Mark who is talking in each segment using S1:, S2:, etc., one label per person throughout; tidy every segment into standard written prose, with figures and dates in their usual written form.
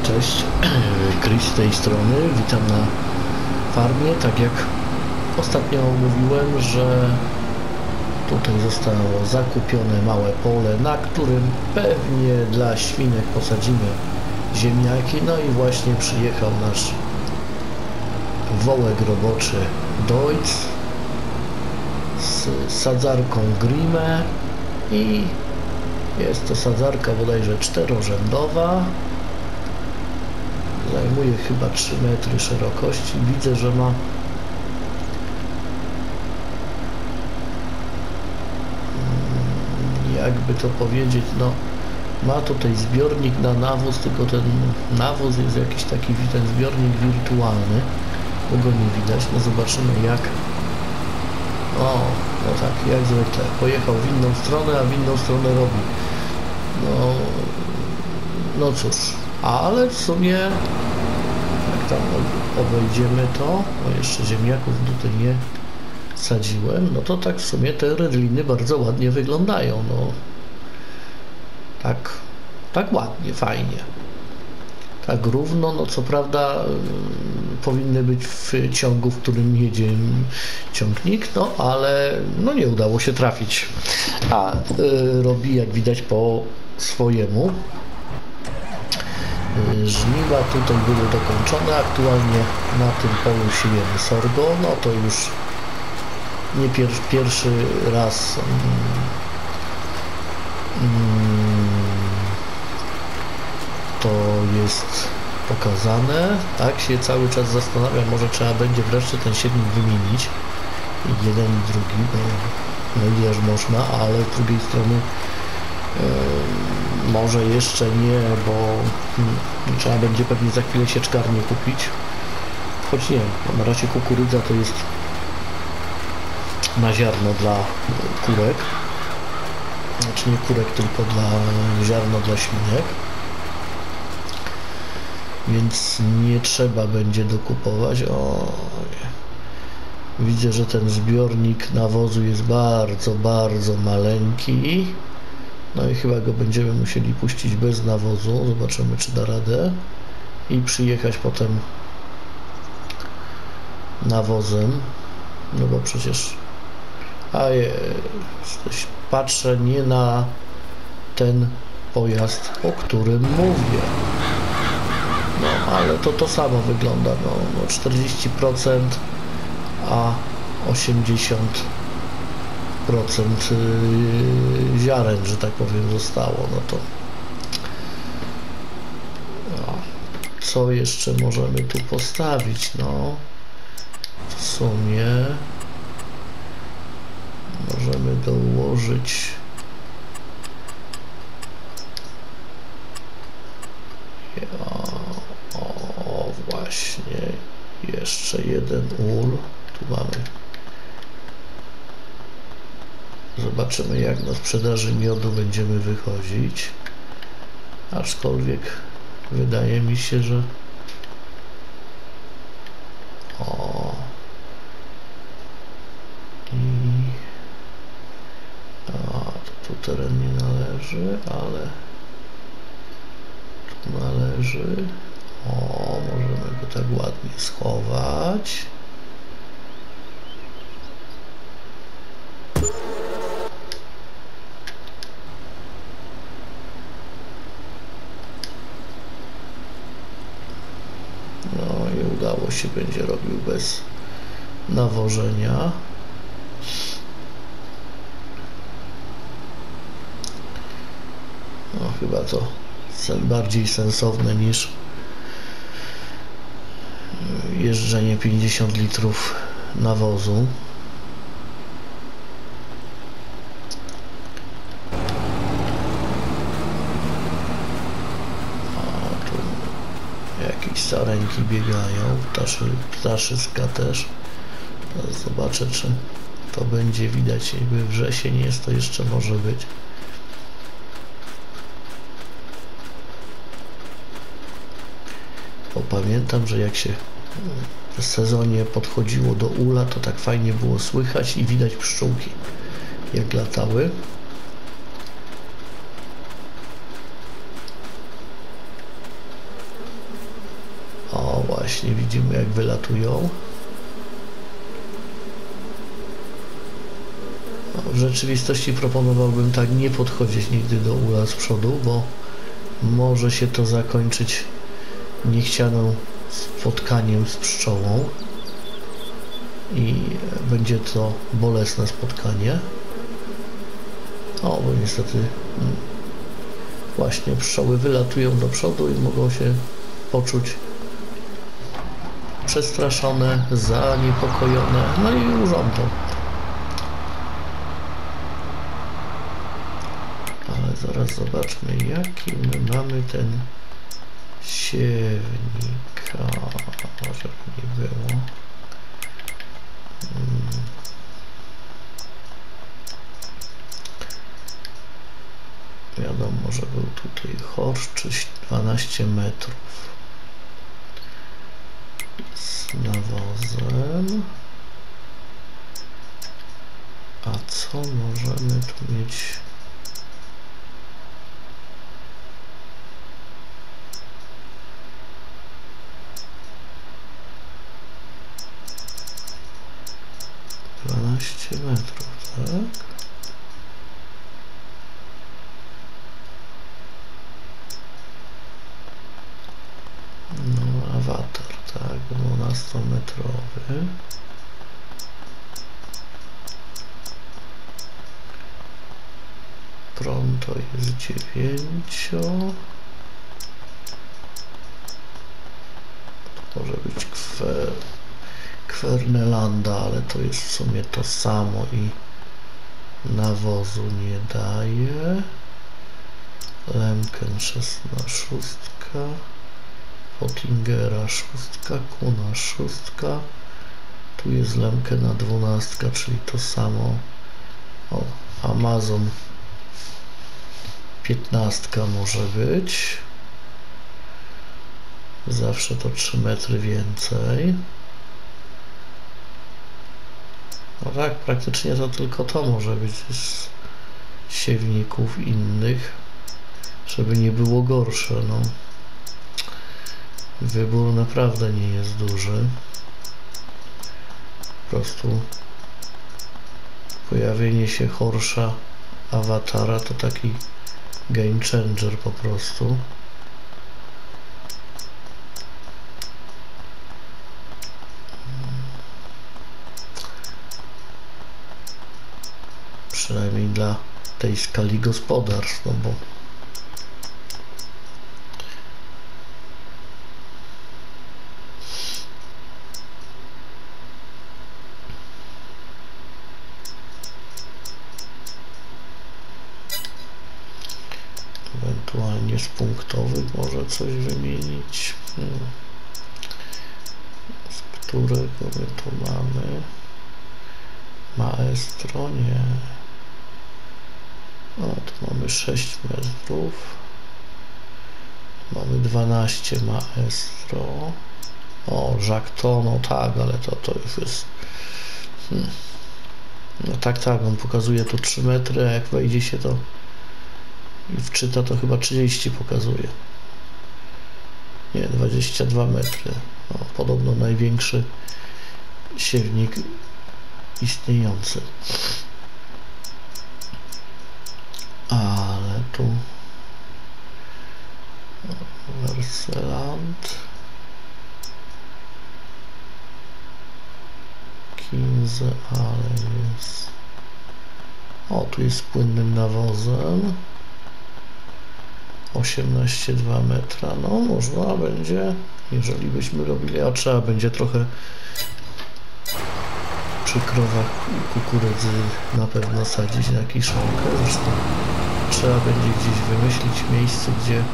S1: Cześć, Chris z tej strony, witam na farmie. Tak jak ostatnio mówiłem, że tutaj zostało zakupione małe pole, na którym pewnie dla świnek posadzimy ziemniaki. No i właśnie przyjechał nasz wołek roboczy Deutz z sadzarką Grimme i jest to sadzarka bodajże czterorzędowa. Zajmuje chyba 3 metry szerokości. Widzę, że ma jakby to powiedzieć, no ma tutaj zbiornik na nawóz, tylko ten nawóz jest jakiś taki, ten zbiornik wirtualny, bo go nie widać. No zobaczymy jak. O, no tak, jak zwykle pojechał w inną stronę, a w inną stronę robi. No cóż, ale w sumie jak tam obejdziemy to, bo jeszcze ziemniaków tutaj nie sadziłem, no to tak w sumie te redliny bardzo ładnie wyglądają, no tak ładnie, fajnie, tak równo, no co prawda powinny być w ciągu, w którym jedzie ciągnik, no ale no nie udało się trafić, a robi jak widać po swojemu. Żniwa tutaj były dokończone, aktualnie na tym polu siejemy sorgo, no to już nie pierwszy raz to jest pokazane. Tak się cały czas zastanawiam, może trzeba będzie wreszcie ten siewnik wymienić, jeden i drugi, no ileż można, ale z drugiej strony może jeszcze nie, bo trzeba będzie pewnie za chwilę sieczkarnię kupić, choć nie, na razie kukurydza to jest na ziarno dla kurek, znaczy nie kurek, tylko dla ziarno dla świnek, więc nie trzeba będzie dokupować. O, widzę, że ten zbiornik nawozu jest bardzo maleńki. No i chyba go będziemy musieli puścić bez nawozu. Zobaczymy, czy da radę. I przyjechać potem nawozem. No bo przecież... patrzę nie na ten pojazd, o którym mówię. No ale to samo wygląda. No 40%, a 80% ziaren, że tak powiem, zostało. No to no, co jeszcze możemy tu postawić? No w sumie możemy dołożyć o właśnie jeszcze jeden ul. Tu mamy. Zobaczymy, jak na sprzedaży miodu będziemy wychodzić, aczkolwiek wydaje mi się, że to tu teren nie należy, ale tu należy. Możemy go tak ładnie schować. Udało się, będzie robił bez nawożenia. No chyba to bardziej sensowne niż jeżdżenie 50 litrów nawozu. Jakieś sarenki biegają, ptaszyska też. Teraz zobaczę, czy to będzie widać. Jakby wrzesień jest, to jeszcze może być. Bo pamiętam, że jak się w sezonie podchodziło do ula, to tak fajnie było słychać i widać pszczółki, jak latały. właśnie widzimy, jak wylatują. W rzeczywistości proponowałbym tak nie podchodzić nigdy do ula z przodu, bo może się to zakończyć niechcianym spotkaniem z pszczołą i będzie to bolesne spotkanie. O, bo niestety właśnie pszczoły wylatują do przodu i mogą się poczuć przestraszone, zaniepokojone, no i urządzą. Ale zaraz zobaczmy, jaki my mamy ten siewnik. Może nie było. Wiadomo, że był tutaj chorszczyś 12 metrów z nawozem. A co możemy tu mieć? Metrów, tak? No, awatar, tak, 12-metrowy. Pronto jest 9. To może być Kwernelanda, ale to jest w sumie to samo i nawozu nie daje. Lemken 6, Pottingera 6, Kuna 6. Tu jest Lemkena 12, czyli to samo. O, Amazon 15 może być. Zawsze to 3 metry więcej. No tak, praktycznie to tylko to może być z siewników innych, żeby nie było gorsze, no. Wybór naprawdę nie jest duży. Po prostu pojawienie się Horsza awatara to taki game changer po prostu. Przynajmniej dla tej skali gospodarstw, no bo ewentualnie z punktowych może coś wymienić. Z którego my tu mamy? Maestro, nie. O, tu mamy 6 metrów. Mamy 12 Maestro. O, Jacto, no tak, ale to już jest... No tak, on pokazuje tu 3 metry, a jak wejdzie się to i wczyta, to chyba 30 pokazuje. Nie, 22 metry. No, podobno największy siewnik istniejący. Ale tu Werseland 15, ale jest... O, tu jest z płynnym nawozem 18,2 metra. No, można będzie, jeżeli byśmy robili, a trzeba będzie trochę przy krowach kukurydzy na pewno sadzić na kiszonkę. Zresztą trzeba będzie gdzieś wymyślić miejsce, gdzie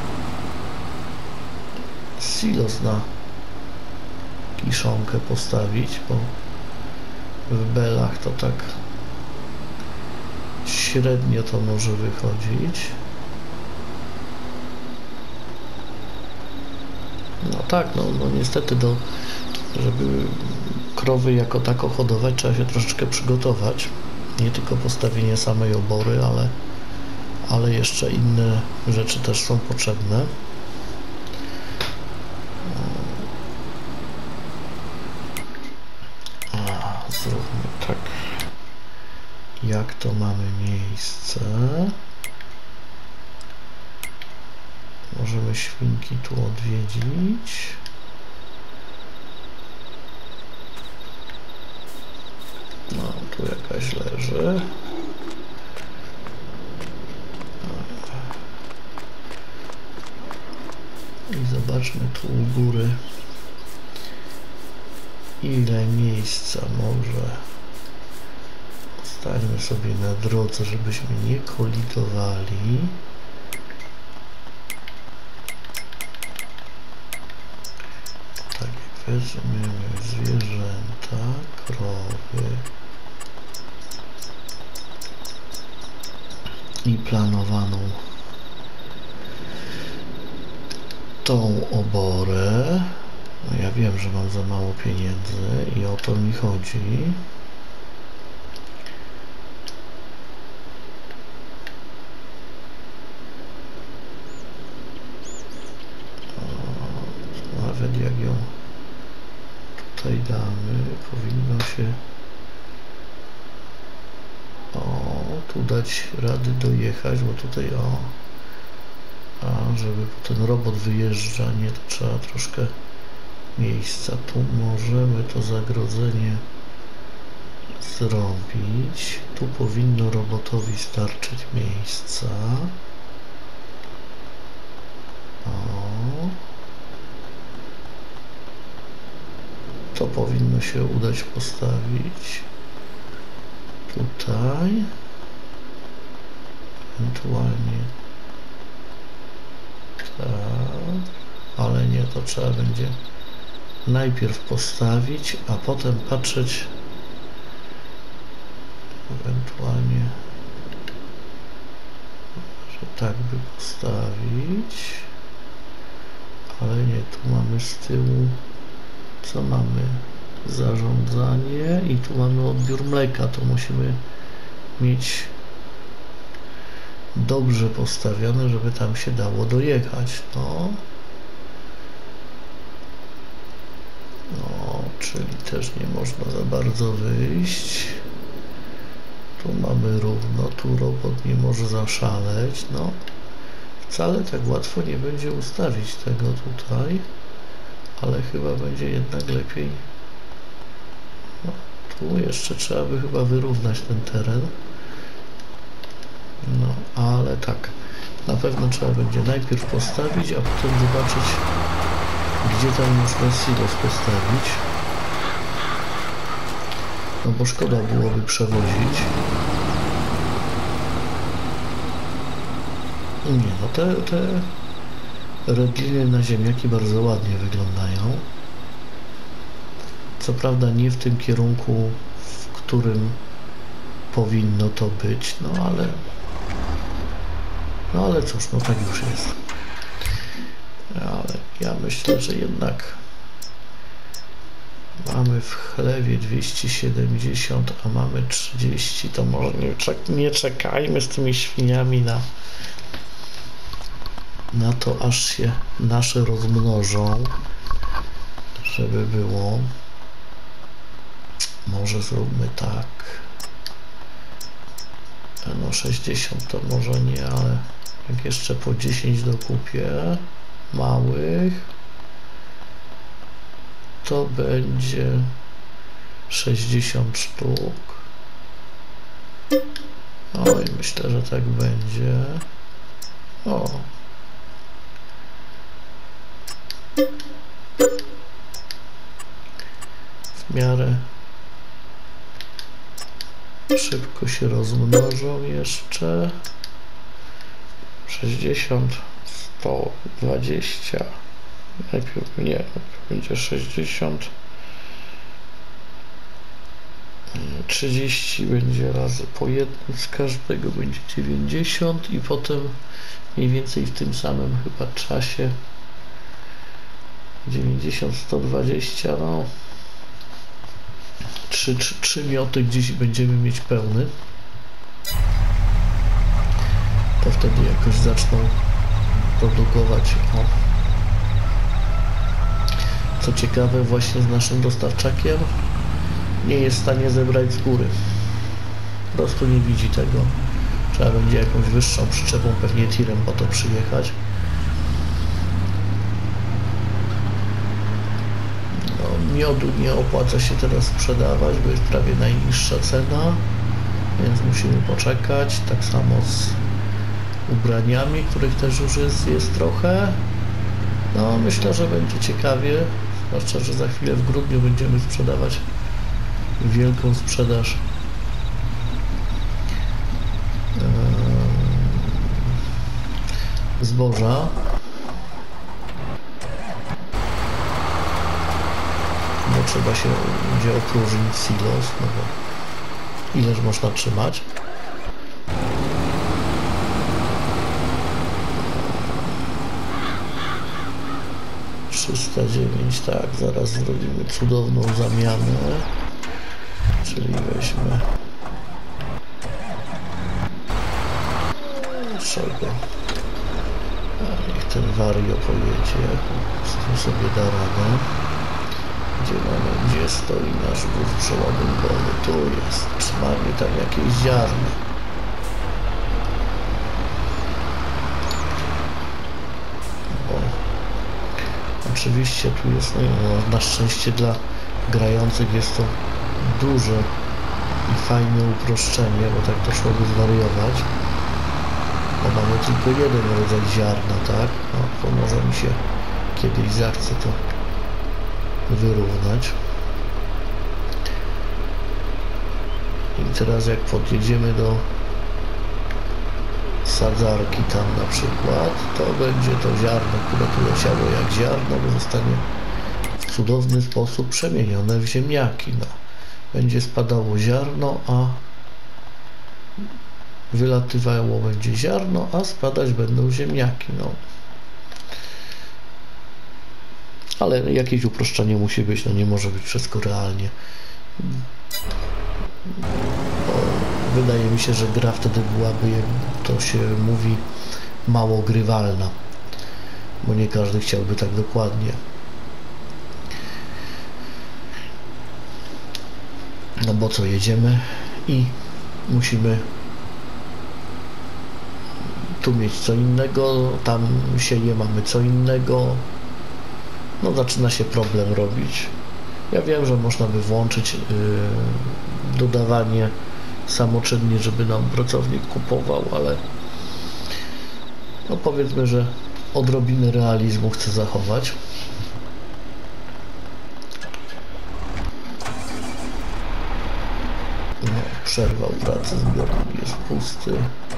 S1: silos na kiszonkę postawić, bo w belach to tak średnio to może wychodzić. No tak, no niestety żeby krowy jako tako hodować, trzeba się troszeczkę przygotować. Nie tylko postawienie samej obory, ale jeszcze inne rzeczy też są potrzebne. jak to mamy miejsce. Możemy świnki tu odwiedzić. No, tu jakaś leży. I zobaczmy tu u góry, ile miejsca może. Stańmy sobie na drodze, żebyśmy nie kolidowali. Tak jak weźmiemy zwierzęta, krowy i planowaną tą oborę. No ja wiem, że mam za mało pieniędzy i o to mi chodzi. Nawet jak ją tutaj damy, powinno się tu dać rady dojechać, bo tutaj żeby ten robot wyjeżdża, nie, to trzeba troszkę miejsca. Tu możemy to zagrodzenie zrobić. Tu powinno robotowi starczyć miejsca. To powinno się udać postawić tutaj. Ewentualnie tak, ale nie, to trzeba będzie najpierw postawić, a potem patrzeć ewentualnie, że tak by postawić, ale nie, tu mamy z tyłu, co mamy? Zarządzanie i tu mamy odbiór mleka, to musimy mieć dobrze postawione, żeby tam się dało dojechać. No, czyli też nie można za bardzo wyjść. Tu mamy równo, tu robot nie może zaszaleć. No, wcale tak łatwo nie będzie ustawić tego tutaj, ale chyba będzie jednak lepiej. No, tu jeszcze trzeba by chyba wyrównać ten teren. No, ale tak, na pewno trzeba będzie najpierw postawić, a potem zobaczyć, gdzie tam można silos postawić. No bo szkoda byłoby przewozić. Nie, no te redliny na ziemniaki bardzo ładnie wyglądają. Co prawda nie w tym kierunku, w którym powinno to być, no ale cóż, no tak już jest. Ale ja myślę, że jednak mamy w chlewie 270, a mamy 30, to może nie czekajmy z tymi świniami na to, aż się nasze rozmnożą, żeby było. Może zróbmy tak. No 60 to może nie, ale jak jeszcze po 10 dokupię małych, to będzie 60 sztuk. No i myślę, że tak będzie. O. W miarę szybko się rozmnożą jeszcze. 60, 120. Najpierw nie, będzie 60. 30 będzie razy po jednym z każdego, będzie 90 i potem mniej więcej w tym samym chyba czasie 90, 120, no 3 mioty gdzieś będziemy mieć pełny, to wtedy jakoś zaczną produkować. O. Co ciekawe, właśnie z naszym dostawczakiem nie jest w stanie zebrać z góry. Po prostu nie widzi tego. Trzeba będzie jakąś wyższą przyczepą, pewnie tirem po to przyjechać. No, miodu nie opłaca się teraz sprzedawać, bo jest prawie najniższa cena, więc musimy poczekać. Tak samo z ubraniami, których też już jest trochę. No, myślę, że będzie ciekawie, zwłaszcza, że za chwilę w grudniu będziemy sprzedawać wielką sprzedaż zboża. Bo trzeba się będzie opróżnić silos, no bo ileż można trzymać. $309, tak, zaraz zrobimy cudowną zamianę, czyli weźmy czego? A niech ten Wario pojedzie, z tym sobie da radę. Gdzie stoi nasz wóz przeładunkowy? Tu jest, przynajmniej tam jakieś ziarno. Oczywiście tu jest, no, na szczęście dla grających jest to duże i fajne uproszczenie, bo tak to szłoby zwariować. Bo mamy tylko jeden rodzaj ziarna, tak? No, to może mi się kiedyś zachce to wyrównać. I teraz jak podjedziemy do sadzarki tam na przykład, to będzie to ziarno, które tu leciało jak ziarno, bo zostanie w cudowny sposób przemienione w ziemniaki. No. Będzie spadało ziarno, a wylatywało będzie ziarno, a spadać będą ziemniaki. No. Ale jakieś uproszczenie musi być, no nie może być wszystko realnie. Wydaje mi się, że gra wtedy byłaby, jak to się mówi, mało grywalna, bo nie każdy chciałby tak dokładnie. No bo co, jedziemy i musimy tu mieć co innego, tam sieje mamy co innego. No zaczyna się problem robić. Ja wiem, że można by włączyć dodawanie samoczynnie, żeby nam pracownik kupował, ale no powiedzmy, że odrobinę realizmu chcę zachować. No, przerwał pracę, zbiornik jest pusty.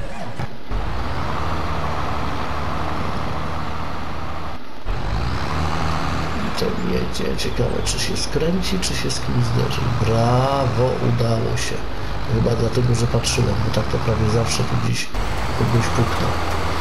S1: Ten jedzie, ciekawe, czy się skręci, czy się z kimś zderzy. Brawo, udało się. Chyba dlatego, że patrzyłem, bo tak to prawie zawsze tu gdzieś kogoś puknął.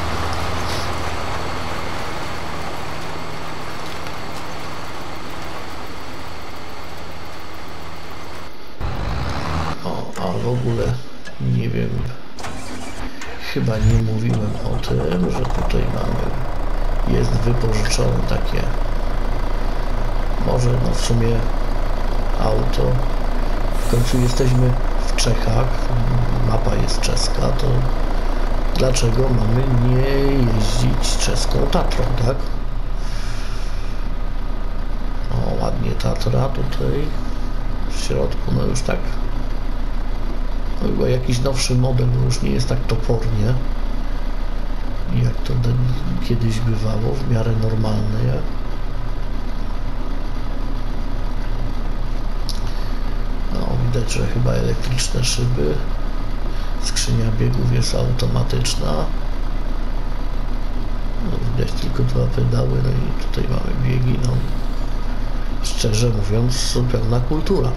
S1: O, a w ogóle nie wiem, chyba nie mówiłem o tym, że tutaj jest wypożyczone takie, może no w sumie auto. W końcu jesteśmy w Czechach, mapa jest czeska, to dlaczego mamy nie jeździć czeską Tatrą, tak? O, ładnie Tatra tutaj w środku, no już tak, no chyba jakiś nowszy model, no już nie jest tak topornie, jak to kiedyś bywało, w miarę normalne, jak widać, że chyba elektryczne szyby, skrzynia biegów jest automatyczna, no, widać tylko dwa pedały, no i tutaj mamy biegi, no szczerze mówiąc pełna kultura.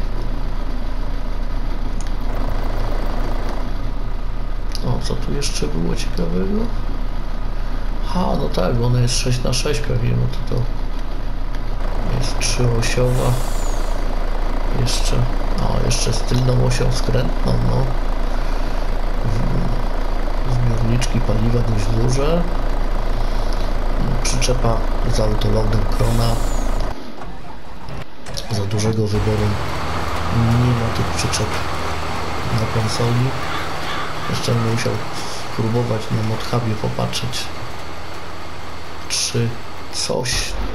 S1: O, co tu jeszcze było ciekawego? No tak, ona jest 6x6 pewnie, bo to jest trzyosiowa. Jeszcze z tylną osią skrętną, no. Zbiorniczki paliwa dość duże. Przyczepa z autoloadem Krona. Za dużego wyboru nie ma tych przyczep na konsoli. Jeszcze będę musiał spróbować na ModHubie popatrzeć, czy coś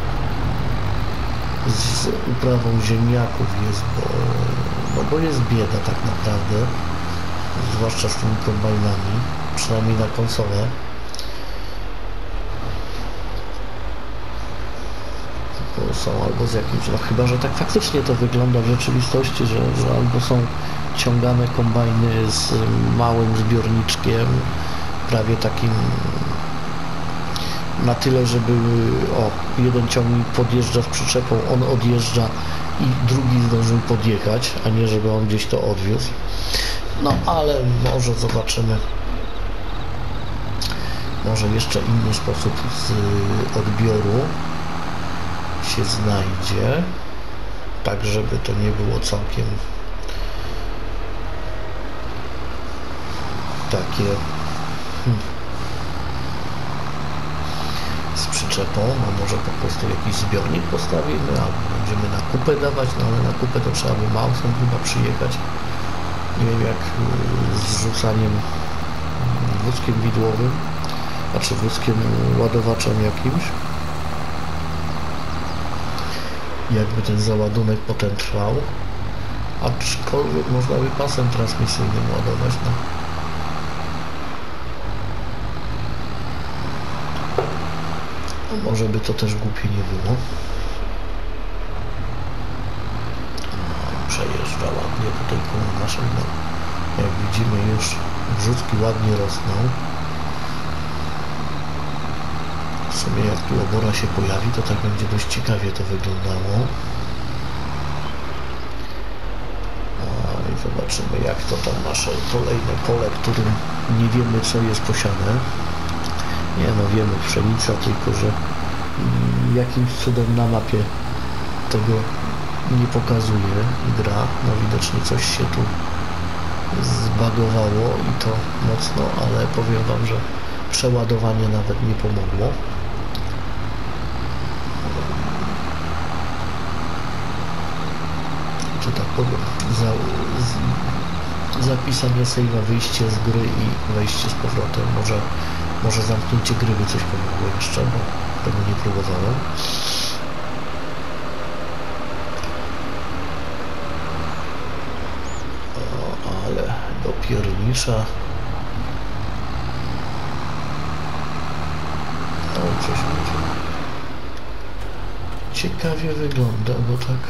S1: z uprawą ziemniaków jest, bo jest bieda tak naprawdę, zwłaszcza z tymi kombajnami, przynajmniej na konsolę. Bo są albo z jakimś, no chyba, że tak faktycznie to wygląda w rzeczywistości, że albo są ciągane kombajny z małym zbiorniczkiem, prawie takim na tyle, żeby jeden ciągnik podjeżdża z przyczepą, on odjeżdża i drugi zdążył podjechać, a nie żeby on gdzieś to odwiózł. No ale może zobaczymy, może jeszcze inny sposób z odbioru się znajdzie, tak żeby to nie było całkiem takie z przyczepą. No może po prostu jakiś zbiornik postawimy, albo będziemy na kupę dawać, no ale na kupę to trzeba by małsem chyba przyjechać. Nie wiem, jak z rzucaniem wózkiem widłowym, znaczy wózkiem ładowaczem jakimś, jakby ten załadunek potem trwał, aczkolwiek można by pasem transmisyjnym ładować, no. Może by to też głupie nie było. Przejeżdża ładnie tutaj koło naszej, no. Jak widzimy, już wrzutki ładnie rosną. W sumie jak tu obora się pojawi, to tak będzie dość ciekawie to wyglądało. I zobaczymy, jak to tam nasze kolejne pole, którym nie wiemy, co jest posiane. Nie no, wiemy, pszenica, tylko że jakimś cudem na mapie tego nie pokazuje gra. No widocznie coś się tu zbagowało i to mocno, ale powiem wam, że przeładowanie nawet nie pomogło. Czy tak powiem, zapisanie save'a, wyjście z gry i wejście z powrotem. Może zamknięcie gry by coś pomogło jeszcze, bo tego nie próbowałem. O, ale do piernicza. O, coś będzie. Ciekawie wygląda, bo tak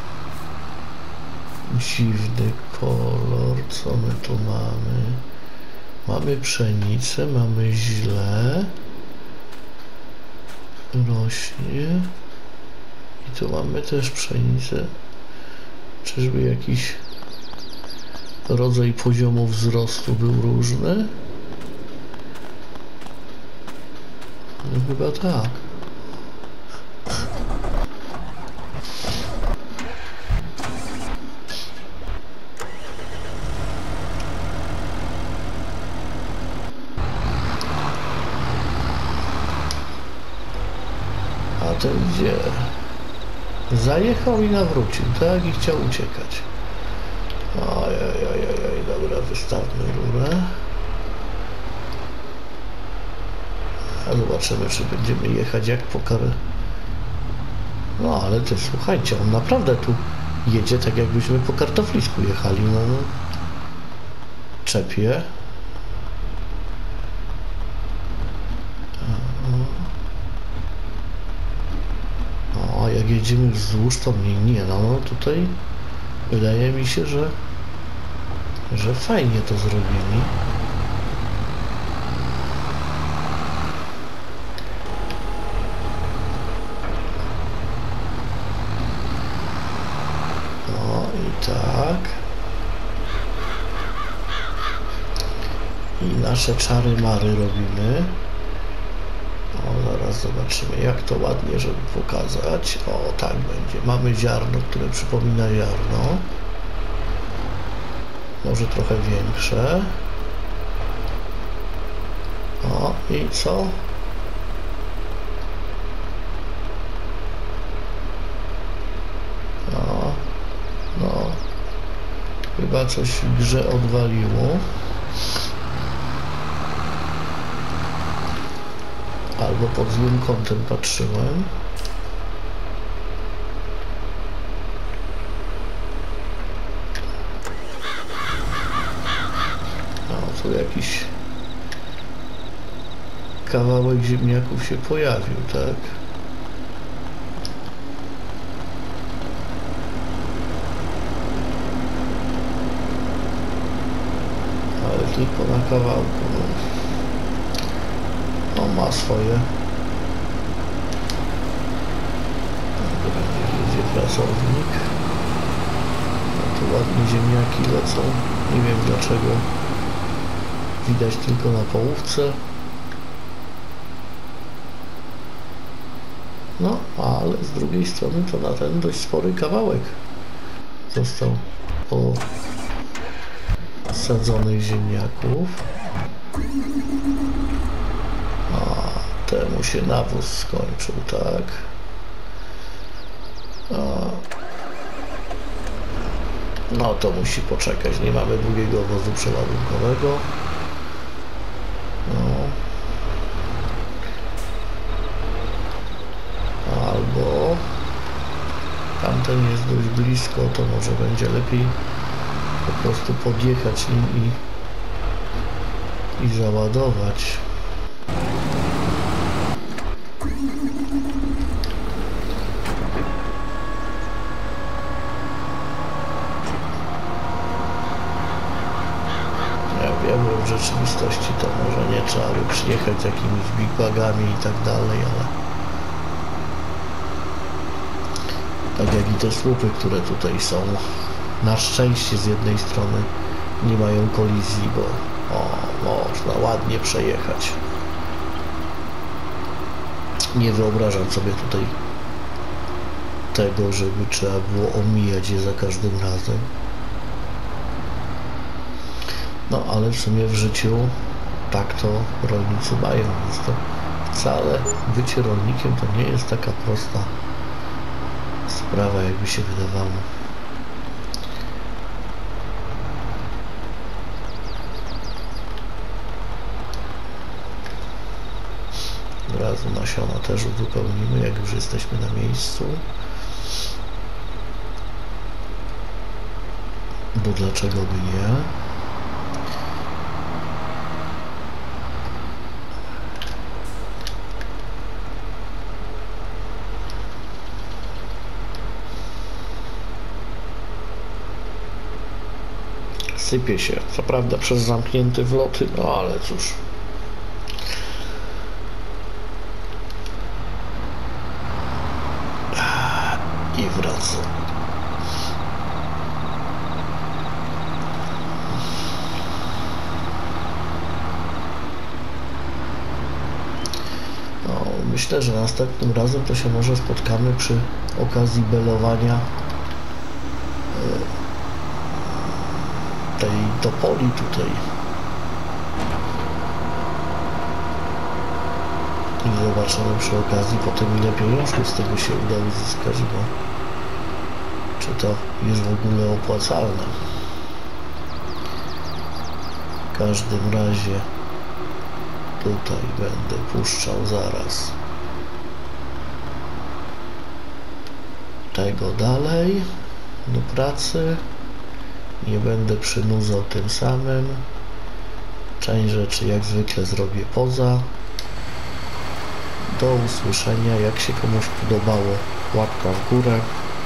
S1: dziwny kolor. Co my tu mamy? Mamy pszenicę, mamy źle. Rośnie. I tu mamy też pszenicę. Czyżby jakiś rodzaj poziomu wzrostu był różny? No chyba tak. A ten gdzie? Zajechał i nawrócił, tak? I chciał uciekać. Ojej, dobra, wystawmy rurę. A zobaczymy, czy będziemy jechać jak po karę. No ale ty, słuchajcie, on naprawdę tu jedzie tak, jakbyśmy po kartoflisku jechali. No. Czepie. A jak jedziemy wzdłuż, to nie, no tutaj wydaje mi się, że fajnie to zrobili. No i tak. I nasze czary-mary robimy. O, zaraz zobaczymy, jak to ładnie, żeby pokazać. O, tak będzie. Mamy ziarno, które przypomina ziarno. Może trochę większe. O, i co? No. chyba coś w grze odwaliło. Albo pod złym kątem patrzyłem. No, tu jakiś kawałek ziemniaków się pojawił, tak? Ale tylko na kawałku. No, ma swoje. Jedzie pracownik. No, tu ładnie ziemniaki lecą. Nie wiem dlaczego. Widać tylko na połówce. No, ale z drugiej strony to na ten dość spory kawałek został posadzonych ziemniaków. A temu się nawóz skończył, tak? No to musi poczekać, nie mamy drugiego wozu przeładunkowego. No. Albo tamten jest dość blisko, to może będzie lepiej po prostu podjechać nim i załadować. Ja wiem, w rzeczywistości to może nie trzeba by przyjechać z jakimiś big bagami i tak dalej, ale tak jak i te słupy, które tutaj są, na szczęście z jednej strony nie mają kolizji, bo można ładnie przejechać. Nie wyobrażam sobie tutaj tego, żeby trzeba było omijać je za każdym razem. No ale w sumie w życiu tak to rolnicy mają, więc to wcale bycie rolnikiem to nie jest taka prosta sprawa, jakby się wydawało. Od razu nasiona też uzupełnimy, jak już jesteśmy na miejscu. Bo dlaczego by nie? Sypie się, co prawda przez zamknięte wloty, no ale cóż. I wracam. No, myślę, że następnym razem to się może spotkamy przy okazji belowania tej topoli tutaj. I zobaczymy przy okazji potem, ile pieniążków z tego się uda uzyskać, bo czy to jest w ogóle opłacalne. W każdym razie tutaj będę puszczał zaraz tego dalej do pracy. Nie będę przynudzał tym samym. Część rzeczy jak zwykle zrobię poza. Do usłyszenia. Jak się komuś podobało, łapka w górę.